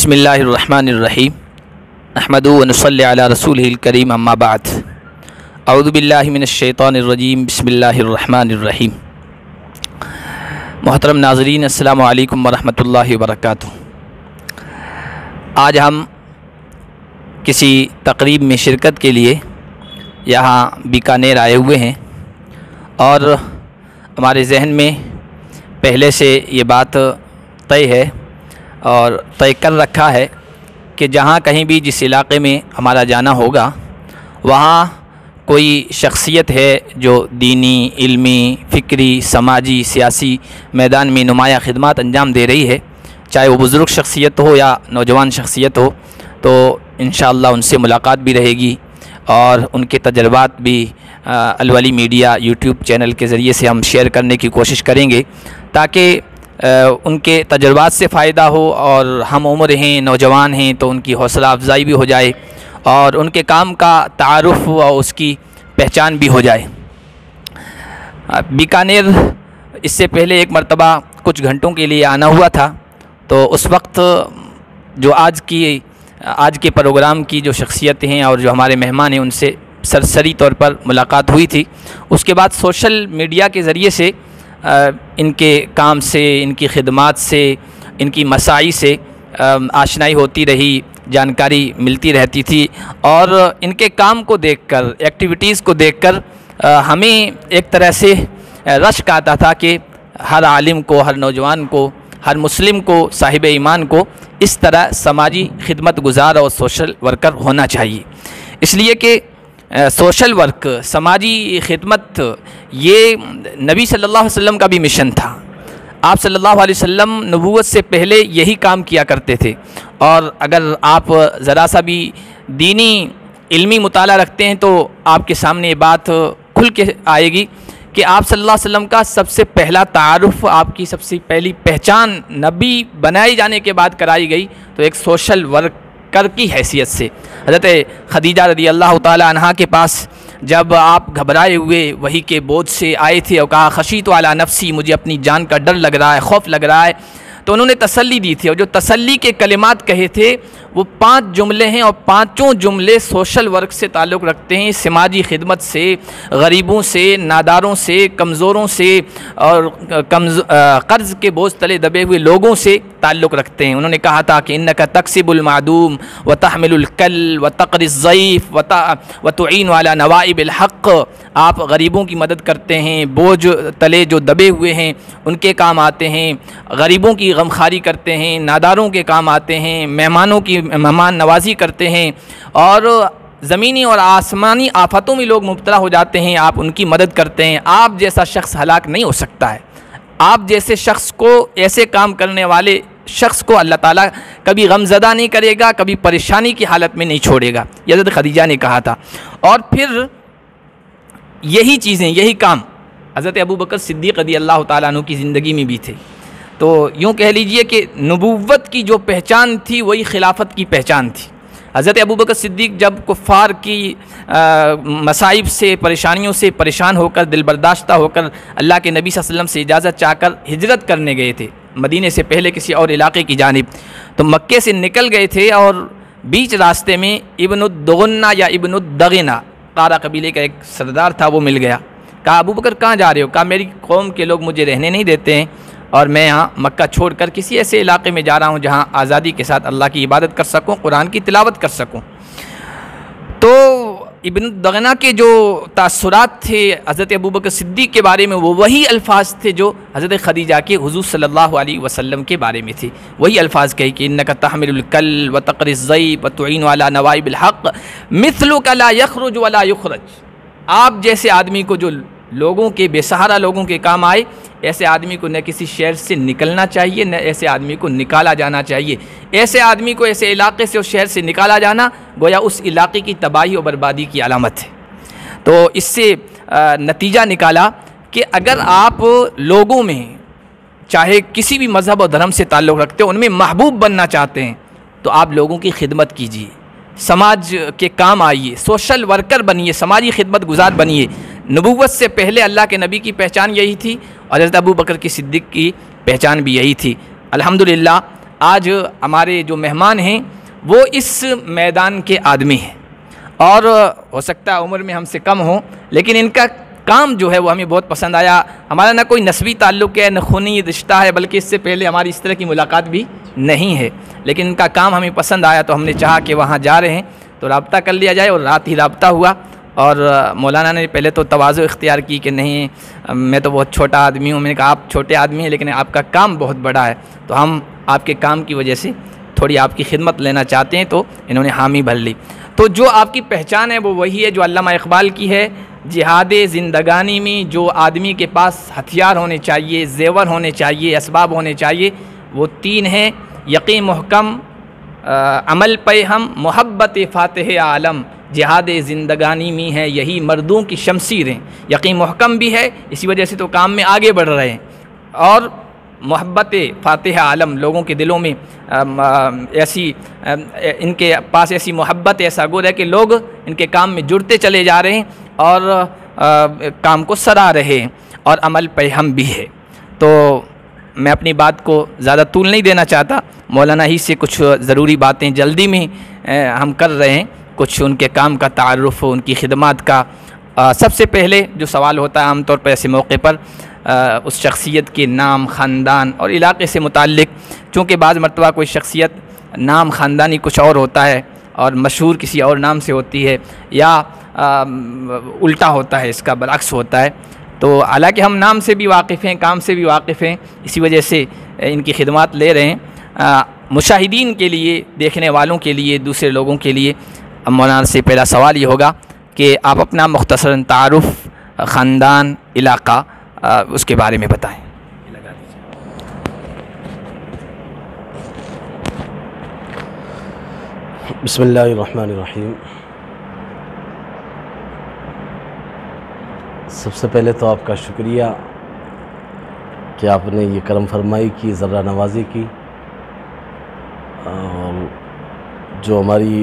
بسم اللہ الرحمن الرحیم احمدو ونصلی علی رسولہ الکریم اما بعد اعوذ باللہ من الشیطان الرجیم بسم اللہ الرحمن الرحیم۔ محترم ناظرین، السلام علیکم ورحمۃ اللہ وبرکاتہ۔ آج ہم کسی تقریب میں شرکت کے لیے یہاں بیکانیر آئے ہوئے ہیں اور ہمارے ذہن میں پہلے سے یہ بات طے ہے اور طے کر رکھا ہے کہ جہاں کہیں بھی جس علاقے میں ہمارا جانا ہوگا وہاں کوئی شخصیت ہے جو دینی، علمی، فکری، سماجی، سیاسی میدان میں نمایاں خدمات انجام دے رہی ہے، چاہے وہ بزرگ شخصیت ہو یا نوجوان شخصیت ہو، تو انشاءاللہ ان سے ملاقات بھی رہے گی اور ان کے تجربات بھی الولی میڈیا یوٹیوب چینل کے ذریعے سے ہم شیئر کرنے کی کوشش کریں گے تاکہ ان کے تجربات سے فائدہ ہو، اور ہم عمر ہیں، نوجوان ہیں، تو ان کی حوصلہ افزائی بھی ہو جائے اور ان کے کام کا تعارف اور اس کی پہچان بھی ہو جائے۔ بیکانیر اس سے پہلے ایک مرتبہ کچھ گھنٹوں کے لیے آنا ہوا تھا، تو اس وقت جو آج کے پروگرام کی جو شخصیتیں ہیں اور جو ہمارے مہمان ہیں ان سے سرسری طور پر ملاقات ہوئی تھی۔ اس کے بعد سوشل میڈیا کے ذریعے سے ان کے کام سے، ان کی خدمات سے، ان کی مساعی سے آشنائی ہوتی رہی، جانکاری ملتی رہتی تھی، اور ان کے کام کو دیکھ کر، ایکٹیویٹیز کو دیکھ کر ہمیں ایک طرح سے رشک آتا تھا کہ ہر عالم کو، ہر نوجوان کو، ہر مسلم کو، صاحب ایمان کو اس طرح سماجی خدمت گزار اور سوشل ورکر ہونا چاہیے۔ اس لیے کہ سوشل ورک، سماجی خدمت، یہ نبی صلی اللہ علیہ وسلم کا بھی مشن تھا۔ آپ صلی اللہ علیہ وسلم نبوت سے پہلے یہی کام کیا کرتے تھے، اور اگر آپ ذرا سا بھی دینی علمی مطالعہ رکھتے ہیں تو آپ کے سامنے یہ بات کھل کے آئے گی کہ آپ صلی اللہ علیہ وسلم کا سب سے پہلا تعارف، آپ کی سب سے پہلی پہچان نبی بنائے جانے کے بعد کرائی گئی تو ایک سوشل ورکر کی حیثیت سے۔ حضرت خدیجہ رضی اللہ تعالی عنہا کے پاس جب آپ گھبرائے ہوئے وحی کے بوجھ سے آئے تھے اور کہا خشیت علی نفسی، مجھے اپنی جان کا ڈر لگ رہا ہے، خوف لگ رہا ہے، تو انہوں نے تسلی دی تھی، اور جو تسلی کے کلمات کہے تھے وہ 5 جملے ہیں، اور 5 جملے سوشل ورک سے تعلق رکھتے ہیں، سماجی خدمت سے، غریبوں سے، ناداروں سے، کمزوروں سے اور قرض کے بوجھ تلے دبے ہوئے لوگوں سے تعلق رکھتے ہیں۔ انہوں نے کہا تھا کہ انک تکسب المعدوم وتحمل الکل وتقری الضیف وتعین علی نوائب الحق، آپ غریبوں کی مدد کرتے ہیں، بوجھ تلے جو دبے ہوئے ہیں ان کے کام آتے ہیں، غریبوں کی غمخواری کرتے ہیں، ناداروں کے کام آتے ہیں، مہمانوں کی مہمان نوازی کرتے ہیں، اور زمینی اور آسمانی آفتوں میں لوگ مبتلا ہو جاتے ہیں، آپ ان کی مدد کرتے ہیں۔ آپ جیسا شخص ہلاک نہیں ہو سکتا ہے، آپ جیسے شخص کو، ایسے کام کرنے والے شخص کو اللہ تعالیٰ کبھی غم زدہ نہیں کرے گا، کبھی پریشانی کی حالت میں نہیں چھوڑے گا، یہ حضرت خدیجہ نے کہا تھا۔ اور پھر یہی چیزیں، یہی کام حضرت ابوبکر صدیق رضی اللہ تعالیٰ عنہ کی زندگی میں بھی تھے۔ تو یوں کہہ لیجئے کہ نبوت کی جو پہچان تھی وہی خلافت کی پہچان تھی۔ حضرت ابوبکر صدیق جب کفار کی مصائب سے، پریشانیوں سے پریشان ہو کر، دل برداشتہ ہو کر اللہ کے نبی صلی اللہ علیہ وسلم سے اجازت چاہ کر ہجرت کرنے گئے تھے مدینے سے پہلے کسی اور علاقے کی جانب، تو مکے سے نکل گئے تھے، اور بیچ راستے میں ابن الدغنہ یا ابن الدغنہ قارہ قبیلے کا ایک سردار تھا، وہ مل گیا۔ کہا ابوبکر کہاں جا رہے ہو؟ کہا میری قوم کے لوگ مجھے رہنے نہیں دیتے ہیں، اور میں یہاں مکہ چھوڑ کر کسی ایسے علاقے میں جا رہا ہوں جہاں آزادی کے ساتھ اللہ کی عبادت کر سکوں، قرآن کی تلاوت کر سکوں۔ تو ابن الدغنہ کے جو تاثرات تھے حضرت ابوبکر صدیق کے بارے میں، وہ وہی الفاظ تھے جو حضرت خدیجہ کے حضور صلی اللہ علیہ وسلم کے بارے میں تھے، وہی الفاظ کہے کہ انک تحمل الکل وتقری الضیف وتعین علی نوائب الحق مثلک لا یخرج ولا یخرج، آپ جیسے آدمی کو جو لوگوں کے، بے سہارا لوگوں کے کام آئے، ایسے آدمی کو نہ کسی شہر سے نکلنا چاہیے، نہ ایسے آدمی کو نکالا جانا چاہیے۔ ایسے آدمی کو ایسے علاقے سے، اس شہر سے نکالا جانا گویا اس علاقے کی تباہی اور بربادی کی علامت ہے۔ تو اس سے نتیجہ نکالا کہ اگر آپ لوگوں میں، چاہے کسی بھی مذہب اور دھرم سے تعلق رکھتے ہو، ان میں محبوب بننا چاہتے ہیں تو آپ لوگوں کی خدمت کیجیے، سماج کے کام آئیے، سوشل ورکر بنیے، سماجی خدمت گزار بنیے۔ نبوت سے پہلے اللہ کے نبی کی پہچان یہی تھی، اور حضرت ابوبکر کی صدیق کی پہچان بھی یہی تھی۔ الحمدللہ آج ہمارے جو مہمان ہیں وہ اس میدان کے آدمی ہیں، اور ہو سکتا ہے عمر میں ہم سے کم ہوں، لیکن ان کا کام جو ہے وہ ہمیں بہت پسند آیا۔ ہمارا نہ کوئی نسبی تعلق ہے، نہ خونی رشتہ ہے، بلکہ اس سے پہلے ہماری اس طرح کی ملاقات بھی نہیں ہے، لیکن ان کا کام ہمیں پسند آیا تو ہم نے چاہا کہ وہاں جا رہے ہیں تو رابطہ کر لیا جائے، اور رات ہی رابطہ ہوا۔ اور مولانا نے پہلے تو تواضع اختیار کی کہ نہیں میں تو بہت چھوٹا آدمی ہوں۔ میں نے کہا آپ چھوٹے آدمی ہیں لیکن آپ کا کام بہت بڑا ہے، تو ہم آپ کے کام کی وجہ سے تھوڑی آپ کی خدمت لینا چاہتے ہیں، تو انہوں نے حامی بھر لی۔ تو جو آپ کی پہچان ہے وہ وہی ہے جو علامہ اقبال کی ہے، جہاد زندگانی میں جو آدمی کے پاس ہتھیار ہونے چاہیے، زیور ہونے چاہیے، اسباب ہونے چاہیے، وہ تین ہیں: یقین محکم، عمل پہ ہم، محبت فاتح عالم۔ جہاد زندگانی میں ہے یہی مردوں کی شمشیریں، یقین محکم بھی ہے، اسی وجہ سے تو کام میں آگے بڑھ رہے ہیں، اور محبت فاتح عالم، لوگوں کے دلوں میں ایسی ان کے پاس ایسی محبت، ایسا گور ہے کہ لوگ ان کے کام میں جڑتے چلے جا رہے ہیں اور کام کو سرا رہے ہیں، اور عمل پہ ہم بھی ہے۔ تو میں اپنی بات کو زیادہ طول نہیں دینا چاہتا، مولانا ہی سے کچھ ضروری باتیں جلدی میں ہم کر رہے ہیں، کچھ ان کے کام کا تعارف، ان کی خدمات کا۔ سب سے پہلے جو سوال ہوتا ہے عام طور پر ایسے موقع پر، اس شخصیت کے نام، خاندان اور علاقے سے متعلق، چونکہ بعض مرتبہ کوئی شخصیت نام خاندانی کچھ اور ہوتا ہے اور مشہور کسی اور نام سے ہوتی ہے، یا الٹا ہوتا ہے، اس کا برعکس ہوتا ہے، تو حالانکہ ہم نام سے بھی واقف ہیں، کام سے بھی واقف ہیں، اسی وجہ سے ان کی خدمات لے رہے ہیں۔ مشاہدین کے لیے، دیکھنے والوں کے لیے، دوسرے لوگوں کے لیے مولانا سے پہلا سوال یہ ہوگا کہ آپ اپنا مختصراً تعارف، خاندان، علاقہ، اس کے بارے میں بتائیں۔ بسم اللہ الرحمن الرحیم۔ سب سے پہلے تو آپ کا شکریہ کہ آپ نے یہ کرم فرمائی کی، ذرہ نوازی کی، جو ہماری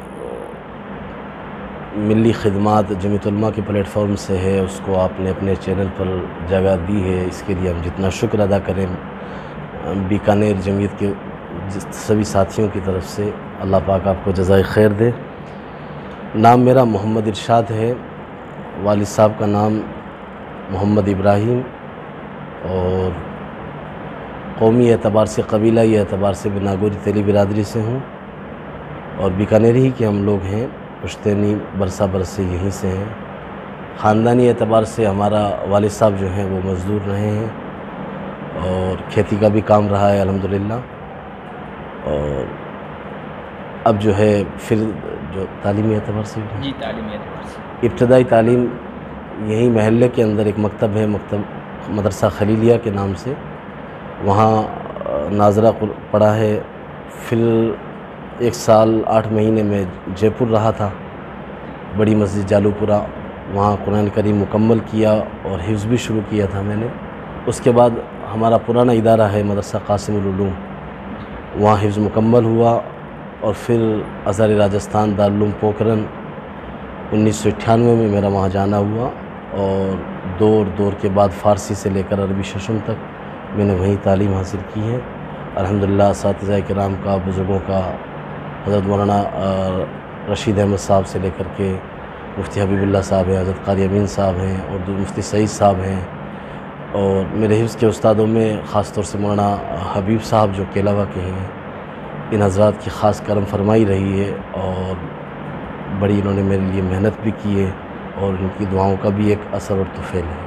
ملی خدمات جمعیت علماء کے پلیٹ فارم سے ہے اس کو آپ نے اپنے چینل پر جگہ دی ہے، اس کے لیے ہم جتنا شکر ادا کریں بیکانیر جمعیت کے سبھی ساتھیوں کی طرف سے، اللہ پاک آپ کو جزائے خیر دے۔ نام میرا محمد ارشاد ہے، والد صاحب کا نام محمد ابراہیم، اور قومی اعتبار سے، قبیلائی اعتبار سے میں ناگوری تیلی برادری سے ہوں، اور بیکانیر ہی کے ہم لوگ ہیں، پشتینی برسا برس سے یہیں سے ہیں۔ خاندانی اعتبار سے ہمارا والد صاحب جو ہیں وہ مزدور رہے ہیں، اور کھیتی کا بھی کام رہا ہے الحمدللہ، اور اب جو ہے پھر جو تعلیمی اعتبار سے، جی تعلیمی اعتبار سے ابتدائی تعلیم یہیں محلے کے اندر ایک مکتب ہے، مدرسہ خلیلیہ کے نام سے، وہاں ناظرہ پڑھا ہے۔ پھر 1 سال 8 مہینے میں جے پور رہا تھا، بڑی مسجد جالو پورہ، وہاں قرآن کریم مکمل کیا اور حفظ بھی شروع کیا تھا میں نے۔ اس کے بعد ہمارا پرانا ادارہ ہے مدرسہ قاسم العلوم، وہاں حفظ مکمل ہوا، اور پھر ازہر راجستھان دارالعلوم پوکھرن 1998 میں میرا وہاں جانا ہوا، اور دور کے بعد فارسی سے لے کر عربی ششم تک میں نے وہیں تعلیم حاصل کی ہے الحمدللہ۔ اساتذہ کرام کا، بزرگوں کا، حضرت مولانا رشید احمد صاحب سے لے کر کے مفتی حبیب اللہ صاحب ہیں، حضرت قاری امین صاحب ہیں، اور مفتی سعید صاحب ہیں، اور میرے حفظ کے استادوں میں خاص طور سے مولانا حبیب صاحب جو کیلاوا کے ہیں، ان حضرات کی خاص کرم فرمائی رہی ہے، اور بڑی انہوں نے میرے لیے محنت بھی کی ہے، اور ان کی دعاؤں کا بھی ایک اثر اور طفیل ہے۔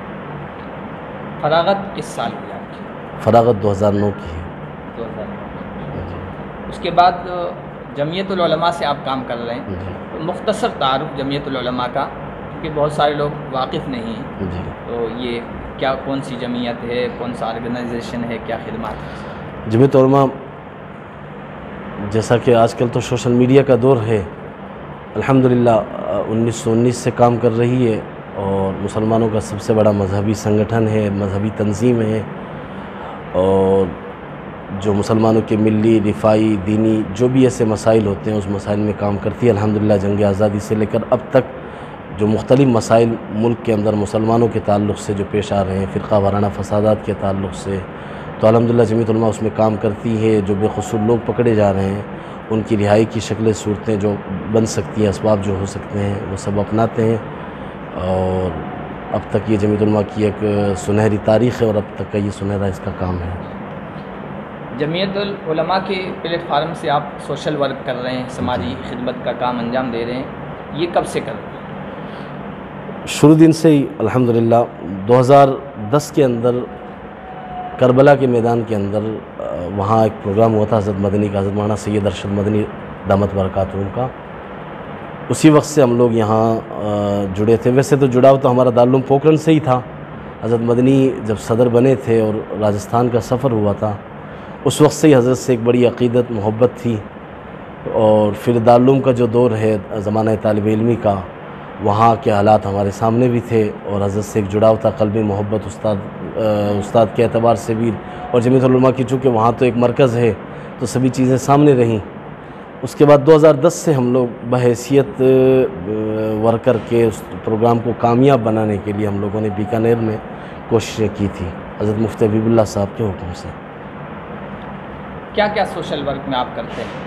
فراغت کس سال ہوئی آپ کی؟ فراغت 2009 کی ہے۔ 2009۔ اس کے بعد جمعیت العلماء سے آپ کام کر رہے ہیں، تو مختصر تعارف جمعیت العلماء کا، کیونکہ بہت سارے لوگ واقف نہیں ہیں، تو یہ کیا، کون سی جمعیت ہے، کون سا آرگنائزیشن ہے، کیا خدمات ہے؟ جمعیت علماء جیسا کہ آج کل تو سوشل میڈیا کا دور ہے، الحمدللہ 1919 سے کام کر رہی ہے، اور مسلمانوں کا سب سے بڑا مذہبی سنگٹھن ہے، مذہبی تنظیم ہے، اور جو مسلمانوں کے ملی، دفاعی، دینی جو بھی ایسے مسائل ہوتے ہیں اس مسائل میں کام کرتی ہے الحمدللہ۔ جنگ آزادی سے لے کر اب تک جو مختلف مسائل ملک کے اندر مسلمانوں کے تعلق سے جو پیش آ رہے ہیں، فرقہ وارانہ فسادات کے تعلق سے، تو تو الحمدللہ جمعیت علماء اس میں کام کرتی ہے. جو بے قصور لوگ پکڑے جا رہے ہیں ان کی رہائی کی شکلیں صورتیں جو بن سکتی ہیں، اسباب جو ہو سکتے ہیں، وہ سب اپناتے ہیں. اور اب تک یہ جمعیت علماء کی ایک سنہری تاریخ ہے اور اب تک کا یہ سنہرا اس کا کام ہے. جمعیت العلماء کے پلیٹ فارم سے آپ سوشل ورک کر رہے ہیں، سماجی خدمت کا کام انجام دے رہے ہیں، یہ کب سے کر رہے ہیں؟ شروع دن سے ہی الحمدللہ. 2010 کے اندر کربلا کے میدان کے اندر وہاں ایک پروگرام ہوا تھا حضرت مدنی کا، حضرت مولانا سید ارشد مدنی دامت برکاتہم کا. اسی وقت سے ہم لوگ یہاں جڑے تھے. ویسے تو جڑاؤ تو ہمارا دارالعلوم پوکرن سے ہی تھا. حضرت مدنی جب صدر بنے تھے اور راجستھان کا سفر ہوا تھا، اس وقت سے ہی حضرت سے ایک بڑی عقیدت محبت تھی. اور پھر دارالعلوم کا جو دور ہے زمانہ طالب علمی کا، وہاں کے حالات ہمارے سامنے بھی تھے اور حضرت سے ایک جڑاؤ تھا، قلبی محبت استاد کے اعتبار سے بھی. اور جمعیت علماء کی چونکہ وہاں تو ایک مرکز ہے تو سبھی چیزیں سامنے رہیں. اس کے بعد 2010 سے ہم لوگ بحیثیت ورکر کے اس پروگرام کو کامیاب بنانے کے لیے ہم لوگوں نے بیکانیر میں کوششیں کی تھی حضرت مفتی حبیب اللہ صاحب کے حکم سے. کیا کیا سوشل ورک میں آپ کرتے ہیں؟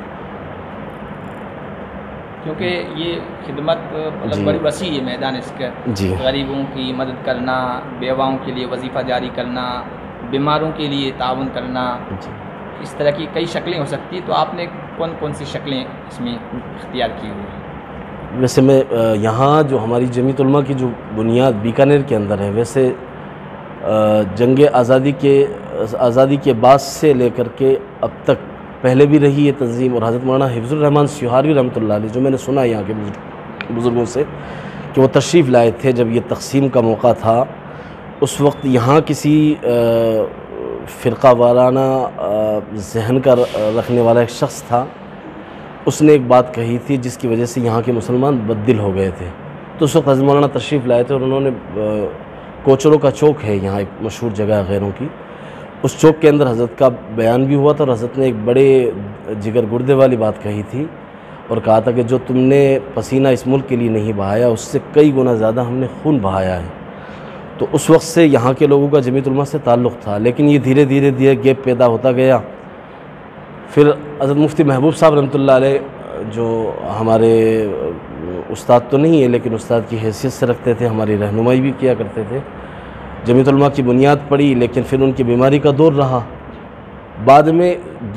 کیونکہ یہ خدمت مطلب بڑی وسیع ہے میدان اس کا. جی. غریبوں کی مدد کرنا، بیواؤں کے لیے وظیفہ جاری کرنا، بیماروں کے لیے تعاون کرنا، اس طرح کی کئی شکلیں ہو سکتی ہیں. تو آپ نے کون کون سی شکلیں اس میں اختیار کی ہوئی ہیں؟ ویسے میں یہاں جو ہماری جمعیت علماء کی جو بنیاد بیکانیر کے اندر ہے، ویسے جنگ آزادی کے بعد سے لے کر کے اب تک پہلے بھی رہی ہے تنظیم. اور حضرت مولانا حفظ الرحمان سیوہاروی رحمۃ اللہ علیہ، جو میں نے سنا یہاں کے بزرگوں سے کہ وہ تشریف لائے تھے جب یہ تقسیم کا موقع تھا، اس وقت یہاں کسی فرقہ وارانہ ذہن کا رکھنے والا ایک شخص تھا. اس نے ایک بات کہی تھی جس کی وجہ سے یہاں کے مسلمان بددل ہو گئے تھے. تو اس وقت حضرت مولانا تشریف لائے تھے اور انہوں نے کوچروں کا چوک ہے یہاں ایک مشہور جگہ ہے غیروں کی، اس چوک کے اندر حضرت کا بیان بھی ہوا تھا. اور حضرت نے ایک بڑے جگر گردے والی بات کہی تھی اور کہا تھا کہ جو تم نے پسینہ اس ملک کے لیے نہیں بہایا، اس سے کئی گنا زیادہ ہم نے خون بہایا ہے. تو اس وقت سے یہاں کے لوگوں کا جمعیت علماء سے تعلق تھا، لیکن یہ دھیرے دھیرے گیپ پیدا ہوتا گیا. پھر حضرت مفتی محبوب صاحب رحمۃ اللہ علیہ، جو ہمارے استاد تو نہیں ہے لیکن استاد کی حیثیت سے رکھتے تھے، ہماری رہنمائی بھی کیا کرتے تھے. جمعیت علماء کی بنیاد پڑی لیکن پھر ان کی بیماری کا دور رہا. بعد میں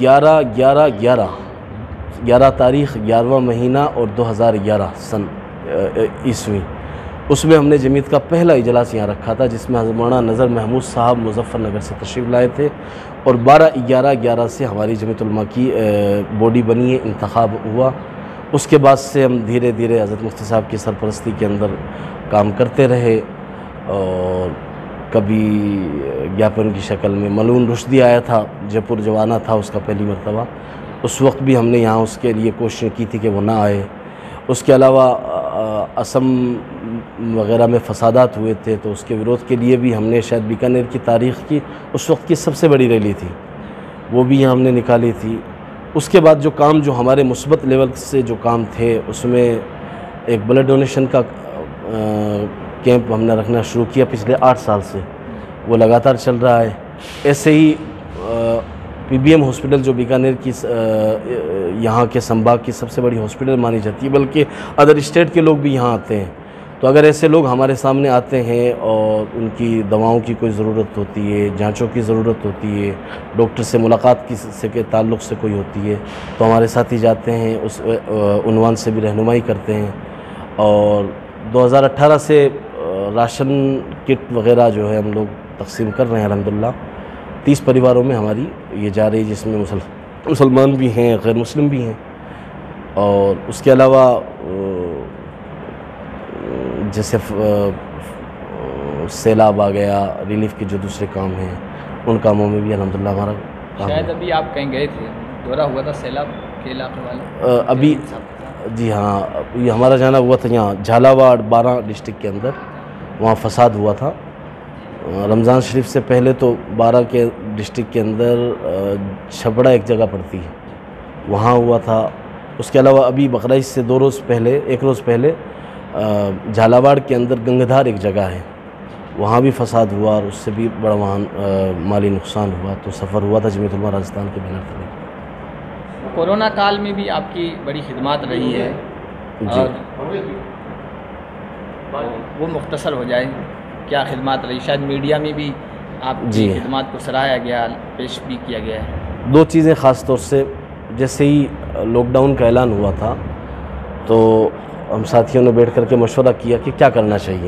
11 تاریخ 11واں مہینہ اور 2011 سن عیسوی، اس میں ہم نے جمعیت کا پہلا اجلاس یہاں رکھا تھا جس میں حضرت مولانا نظر محمود صاحب مظفر نگر سے تشریف لائے تھے. اور 12/11/11 سے ہماری جمعیت علماء کی باڈی بنی ہے، انتخاب ہوا. اس کے بعد سے ہم دھیرے دھیرے حضرت مفتی صاحب کی سرپرستی کے اندر کام کرتے رہے. اور کبھی گیاپن کی شکل میں ملون رشدی آیا تھا، جے پور جو آنا تھا اس کا پہلی مرتبہ، اس وقت بھی ہم نے یہاں اس کے لیے کوششیں کی تھی کہ وہ نہ آئے. اس کے علاوہ اسم وغیرہ میں فسادات ہوئے تھے تو اس کے وروධ کے لیے بھی ہم نے شاید بیکانیر کی تاریخ کی اس وقت کی سب سے بڑی ریلی تھی، وہ بھی ہم نے نکالی تھی. اس کے بعد جو کام جو ہمارے مثبت لیول سے جو کام تھے، اس میں ایک بلڈ ڈونیشن کا کیمپ ہم نے رکھنا شروع کیا پچھلے 8 سال سے، وہ لگاتار چل رہا ہے. ایسے ہی پی بی ایم ہاسپٹل جو بیکانیر کی یہاں کے سمبھاگ کی سب سے بڑی ہاسپٹل مانی جاتی ہے، بلکہ ادر اسٹیٹ کے لوگ بھی یہاں آتے ہیں. تو اگر ایسے لوگ ہمارے سامنے آتے ہیں اور ان کی دواؤں کی کوئی ضرورت ہوتی ہے، جانچوں کی ضرورت ہوتی ہے، ڈاکٹر سے ملاقات کے تعلق سے کوئی ہوتی ہے، تو ہمارے ساتھی جاتے ہیں، اس عنوان سے بھی رہنمائی کرتے ہیں. اور 2018 سے راشن کٹ وغیرہ جو ہے ہم لوگ تقسیم کر رہے ہیں الحمدللہ. 30 پریواروں میں ہماری یہ جا رہی ہے، جس میں مسلمان بھی ہیں، غیر مسلم بھی ہیں. اور اس کے علاوہ جیسے سیلاب آ گیا، ریلیف کے جو دوسرے کام ہیں ان کاموں میں بھی الحمدللہ ہمارا کام ہے. شاید ابھی آپ کہیں گئے تھے، دورہ ہوا تھا سیلاب کے علاقے والے ابھی. جی ہاں، یہ ہمارا جانا ہوا تھا یہاں جھالاواڑ 12 ڈسٹرکٹ کے اندر، وہاں فساد ہوا تھا. رمضان شریف سے پہلے تو 12 کے ڈسٹرکٹ کے اندر چھپڑا ایک جگہ پڑتی ہے، وہاں ہوا تھا. اس کے علاوہ ابھی بقرعید سے 1 روز پہلے جھالاواڑ کے اندر گنگدھار ایک جگہ ہے، وہاں بھی فساد ہوا اور اس سے بھی بڑا وہاں مالی نقصان ہوا، تو سفر ہوا تھا جمعیت علماء راجستھان کے بینر تلے۔ کورونا کال میں بھی آپ کی بڑی خدمات رہی ہے، جی، اور وہ مختصر ہو جائے، کیا خدمات رہی؟ شاید میڈیا میں بھی آپ کی جی، خدمات کو سراہا گیا، پیش بھی کیا گیا ہے۔ دو چیزیں خاص طور سے، جیسے ہی لاک ڈاؤن کا اعلان ہوا تھا تو ہم ساتھیوں نے بیٹھ کر کے مشورہ کیا کہ کیا کرنا چاہیے۔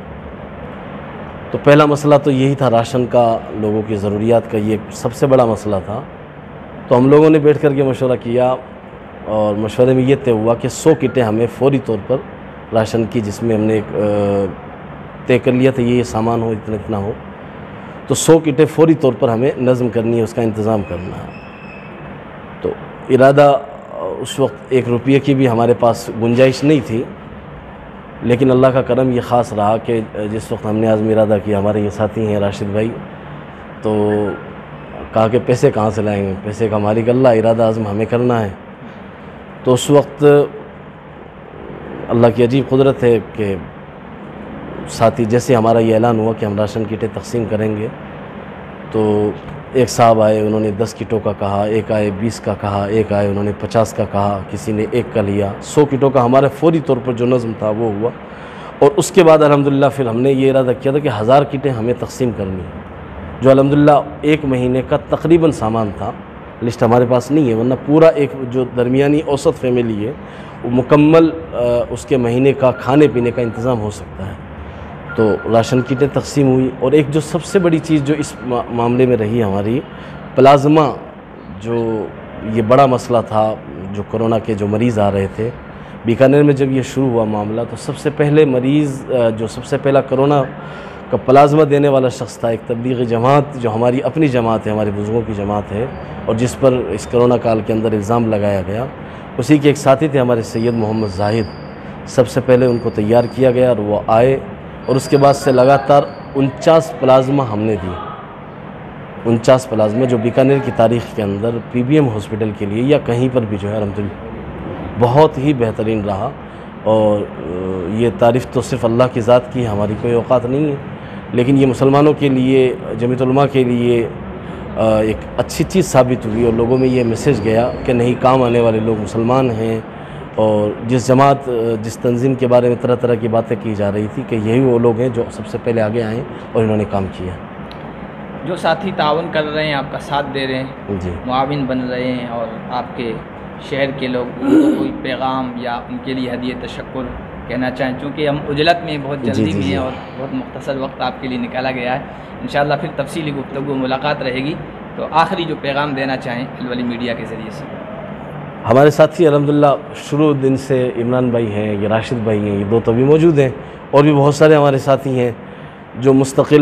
تو پہلا مسئلہ تو یہی تھا، راشن کا، لوگوں کی ضروریات کا، یہ سب سے بڑا مسئلہ تھا۔ تو ہم لوگوں نے بیٹھ کر کے مشورہ کیا اور مشورے میں یہ طے ہوا کہ 100 کٹیں ہمیں فوری طور پر راشن کی، جس میں ہم نے ایک طے کر لیا تھا یہ سامان ہو، اتنا اتنا ہو، تو 100 کٹیں فوری طور پر ہمیں نظم کرنی ہے، اس کا انتظام کرنا ہے۔ تو ارادہ اس وقت 1 روپیے کی بھی ہمارے پاس گنجائش نہیں تھی، لیکن اللہ کا کرم یہ خاص رہا کہ جس وقت ہم نے عزم ارادہ کیا، ہمارے یہ ساتھی ہیں راشد بھائی، تو کہا کہ پیسے کہاں سے لائیں گے، پیسے کا مالک اللہ، ارادہ عزم ہمیں کرنا ہے۔ تو اس وقت اللہ کی عجیب قدرت ہے کہ ساتھی جیسے ہمارا یہ اعلان ہوا کہ ہم راشن کٹیں تقسیم کریں گے، تو ایک صاحب آئے، انہوں نے 10 کٹوں کا کہا، ایک آئے 20 کا کہا، ایک آئے انہوں نے 50 کا کہا، کسی نے 1 کا لیا۔ 100 کٹوں کا ہمارا فوری طور پر جو نظم تھا وہ ہوا، اور اس کے بعد الحمدللہ پھر ہم نے یہ ارادہ کیا تھا کہ 1000 کٹیں ہمیں تقسیم کرنی ہیں، جو الحمدللہ 1 مہینے کا تقریباً سامان تھا۔ لسٹ ہمارے پاس نہیں ہے، ورنہ پورا ایک جو درمیانی اوسط فیملی ہے وہ مکمل اس کے مہینے کا کھانے پینے کا انتظام ہو سکتا ہے۔ تو راشن کٹیں تقسیم ہوئی، اور ایک جو سب سے بڑی چیز جو اس معاملے میں رہی ہماری، پلازمہ، جو یہ بڑا مسئلہ تھا، جو کرونا کے جو مریض آ رہے تھے بیکانیر میں، جب یہ شروع ہوا معاملہ تو سب سے پہلے مریض جو سب سے پہلا کرونا کا پلازمہ دینے والا شخص تھا، ایک تبلیغی جماعت جو ہماری اپنی جماعت ہے، ہمارے بزرگوں کی جماعت ہے، اور جس پر اس کرونا کال کے اندر الزام لگایا گیا، اسی کے ایک ساتھی تھے ہمارے سید محمد زاہد۔ سب سے پہلے ان کو تیار کیا گیا اور وہ آئے، اور اس کے بعد سے لگاتار 49 پلازمہ ہم نے دی، 49 پلازمہ، جو بیکانیر کی تاریخ کے اندر پی بی ایم ہاسپٹل کے لیے یا کہیں پر بھی جو ہے الحمدللہ بہت ہی بہترین رہا۔ اور یہ تعریف تو صرف اللہ کی ذات کی ہے، ہماری کوئی اوقات نہیں ہے، لیکن یہ مسلمانوں کے لیے، جمعیت علماء کے لیے ایک اچھی چیز ثابت ہوئی، اور لوگوں میں یہ میسیج گیا کہ نہیں، کام آنے والے لوگ مسلمان ہیں۔ اور جس جماعت، جس تنظیم کے بارے میں طرح طرح کی باتیں کی جا رہی تھی کہ یہی وہ لوگ ہیں جو سب سے پہلے آگے آئیں اور انہوں نے کام کیا۔ جو ساتھی تعاون کر رہے ہیں، آپ کا ساتھ دے رہے ہیں، جی، معاون بن رہے ہیں، اور آپ کے شہر کے لوگ ان کو کوئی پیغام یا ان کے لیے ہدیہ تشکر کہنا چاہیں، چونکہ ہم عجلت میں بہت جلدی میں ہیں اور بہت مختصر وقت آپ کے لیے نکالا گیا ہے، انشاءاللہ پھر تفصیلی گفتگو ملاقات رہے گی، تو آخری جو پیغام دینا چاہیں الولی میڈیا کے ذریعے سے۔ ہمارے ساتھی الحمدللہ شروع دن سے، عمران بھائی ہیں، یہ راشد بھائی ہیں، یہ 2 تو بھی موجود ہیں، اور بھی بہت سارے ہمارے ساتھی ہیں جو مستقل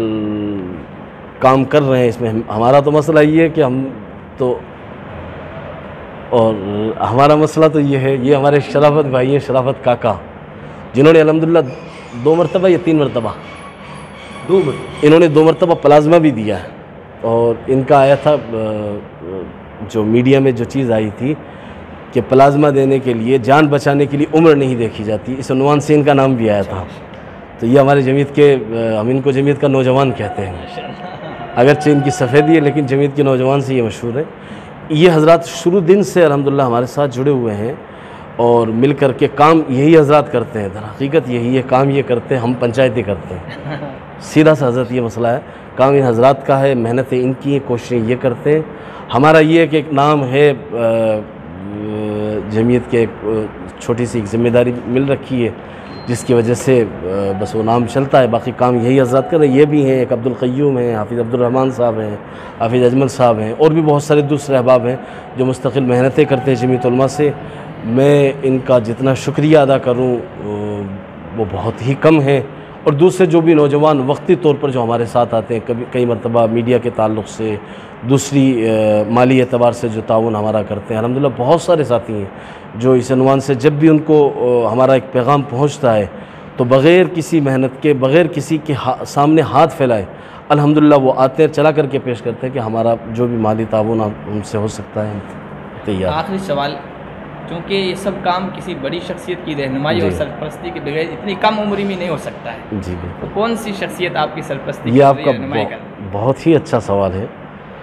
کام کر رہے ہیں اس میں۔ ہمارا تو مسئلہ یہ ہے کہ ہم تو، اور ہمارا مسئلہ تو یہ ہے، یہ ہمارے شرافت بھائی ہیں، شرافت کاکا، جنہوں نے الحمدللہ 2 مرتبہ یا 3 مرتبہ، انہوں نے 2 مرتبہ پلازمہ بھی دیا ہے۔ اور ان کا آیا تھا جو میڈیا میں جو چیز آئی تھی کہ پلازمہ دینے کے لیے، جان بچانے کے لیے عمر نہیں دیکھی جاتی، اس عنوان سے ان کا نام بھی آیا تھا۔ تو یہ ہمارے جمعیت کے، ہم ان کو جمعیت کا نوجوان کہتے ہیں، اگرچہ ان کی سفیدی ہے لیکن جمعیت کے نوجوان سے یہ مشہور ہے۔ یہ حضرات شروع دن سے الحمدللہ ہمارے ساتھ جڑے ہوئے ہیں، اور مل کر کے کام یہی حضرات کرتے ہیں، در حقیقت یہی ہے، کام یہ کرتے ہیں، ہم پنچایتی کرتے ہیں، سیدھا سا حضرت یہ مسئلہ ہے، کام ان حضرات کا ہے، محنتیں ان کی ہیں، کوششیں یہ کرتے ہیں۔ ہمارا یہ ہے کہ ایک نام ہے، جمعیت کے ایک چھوٹی سی ایک ذمہ داری مل رکھی ہے، جس کی وجہ سے بس وہ نام چلتا ہے، باقی کام یہی حضرات کر رہے ہیں۔ یہ بھی ہیں، ایک عبد القیوم ہیں، حافظ عبد الرحمن صاحب ہیں، حافظ اجمل صاحب ہیں، اور بھی بہت سارے دوسرے احباب ہیں جو مستقل محنتیں کرتے ہیں جمعیت علماء سے۔ میں ان کا جتنا شکریہ ادا کروں وہ بہت ہی کم ہے، اور دوسرے جو بھی نوجوان وقتی طور پر جو ہمارے ساتھ آتے ہیں، کئی مرتبہ میڈیا کے تعلق سے، دوسری مالی اعتبار سے جو تعاون ہمارا کرتے ہیں، الحمدللہ بہت سارے ساتھی ہیں جو اس عنوان سے جب بھی ان کو ہمارا ایک پیغام پہنچتا ہے تو بغیر کسی محنت کے، بغیر کسی کے سامنے ہاتھ پھیلائے، الحمدللہ وہ آتے ہیں، چلا کر کے پیش کرتے ہیں کہ ہمارا جو بھی مالی تعاون ہم سے ہو سکتا ہے، تیار۔ آخری سوال، چونکہ یہ سب کام کسی بڑی شخصیت کی رہنمائی اور سرپرستی کے بغیر اتنی کم عمری میں نہیں ہو سکتا ہے. جی بالکل. تو کون سی شخصیت آپ کی سرپرستی یہ آپ کا رہنمائی کرتی ہے؟ بہت ہی اچھا سوال ہے.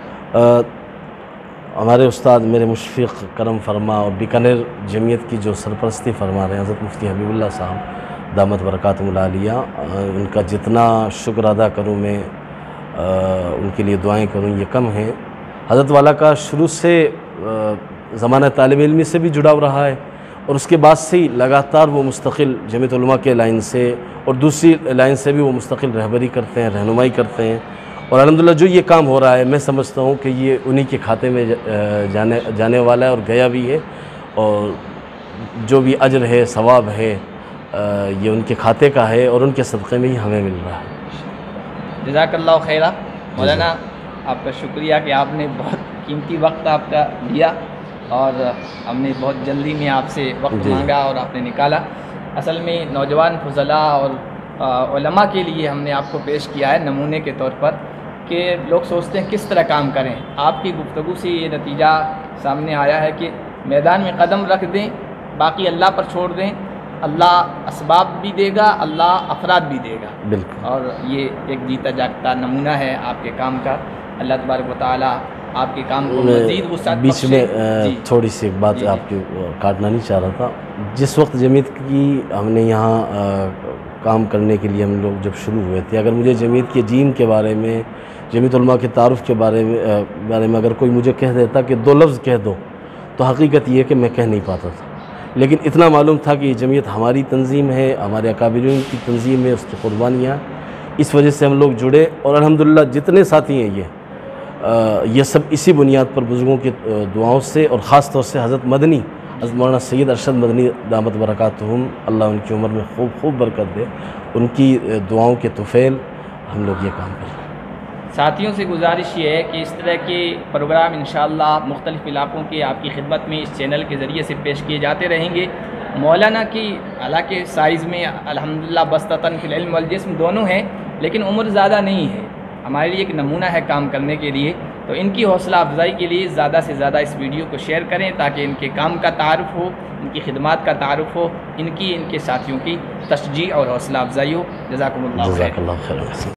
ہمارے استاد میرے مشفق کرم فرما اور بیکانیر جمعیت کی جو سرپرستی فرما رہے ہیں حضرت مفتی حبیب اللہ صاحب دامت برکاتہم العالیہ، ان کا جتنا شکر ادا کروں میں، ان کے لیے دعائیں کروں یہ کم ہیں. حضرت والا کا شروع سے زمانہ طالب علمی سے بھی جڑاؤ رہا ہے، اور اس کے بعد سے ہی لگاتار وہ مستقل جمعیت علماء کے لائن سے اور دوسری لائن سے بھی وہ مستقل رہبری کرتے ہیں، رہنمائی کرتے ہیں. اور الحمدللہ جو یہ کام ہو رہا ہے میں سمجھتا ہوں کہ یہ انہی کے کھاتے میں جانے والا ہے اور گیا بھی ہے، اور جو بھی اجر ہے ثواب ہے یہ ان کے کھاتے کا ہے اور ان کے صدقے میں ہی ہمیں مل رہا ہے. جزاک اللہ خیرہ. مولانا آپ کا شکریہ کہ آپ نے بہت قیمتی وقت آپ کا دیا، اور ہم نے بہت جلدی میں آپ سے وقت مانگا اور آپ نے نکالا. اصل میں نوجوان فضلاء اور علماء کے لیے ہم نے آپ کو پیش کیا ہے نمونے کے طور پر، کہ لوگ سوچتے ہیں کس طرح کام کریں. آپ کی گفتگو سے یہ نتیجہ سامنے آیا ہے کہ میدان میں قدم رکھ دیں، باقی اللہ پر چھوڑ دیں. اللہ اسباب بھی دے گا، اللہ افراد بھی دے گا. بالکل. اور یہ ایک جیتا جاگتا نمونہ ہے آپ کے کام کا. اللہ تبارک و تعالیٰ آپ کے کام کو مزید وسعت بیچ میں تھوڑی سی بات جی آپ کی کاٹنا نہیں چاہ رہا تھا. جس وقت جمعیت کی ہم نے یہاں کام کرنے کے لیے ہم لوگ جب شروع ہوئے تھے، اگر مجھے جمعیت کے دین کے بارے میں، جمعیت علماء کے تعارف کے بارے میں اگر کوئی مجھے کہہ دیتا کہ 2 لفظ کہہ دو، تو حقیقت یہ ہے کہ میں کہہ نہیں پاتا تھا. لیکن اتنا معلوم تھا کہ یہ جمعیت ہماری تنظیم ہے، ہمارے اکابرین کی تنظیم ہے، اس کی قربانیاں، اس وجہ سے ہم لوگ جڑے. اور الحمدللہ جتنے ساتھی ہیں یہ سب اسی بنیاد پر بزرگوں کی دعاؤں سے، اور خاص طور سے حضرت مدنی، حضرت مولانا سید ارشد مدنی دامت برکاتہم، اللہ ان کی عمر میں خوب برکت دے، ان کی دعاؤں کے طفیل ہم لوگ یہ کام کریں. ساتھیوں سے گزارش یہ ہے کہ اس طرح کے پروگرام انشاءاللہ مختلف علاقوں کے آپ کی خدمت میں اس چینل کے ذریعے سے پیش کیے جاتے رہیں گے. مولانا کی حالانکہ سائز میں الحمدللہ بسطتاً فی العلم والجسم دونوں ہیں، لیکن عمر زیادہ نہیں ہے. ہمارے لیے ایک نمونہ ہے کام کرنے کے لیے. تو ان کی حوصلہ افزائی کے لیے زیادہ سے زیادہ اس ویڈیو کو شیئر کریں، تاکہ ان کے کام کا تعارف ہو، ان کی خدمات کا تعارف ہو، ان کے ساتھیوں کی تشجیع اور حوصلہ افزائی ہو. جزاکم اللہ خیر.